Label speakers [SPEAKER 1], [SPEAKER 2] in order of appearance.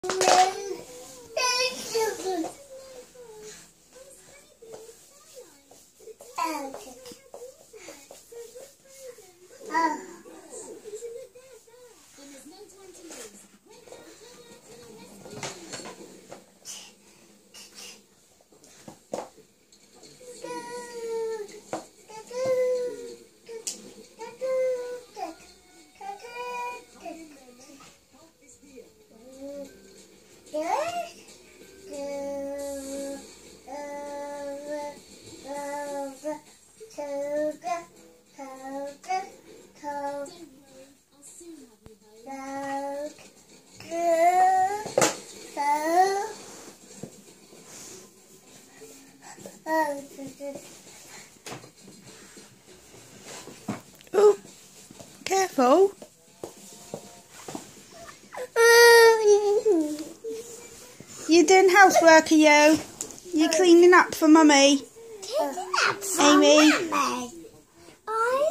[SPEAKER 1] Oh, careful. You doing housework, are you? You cleaning up for Mummy?
[SPEAKER 2] Cleaning up for
[SPEAKER 1] Aimee?
[SPEAKER 2] Mummy?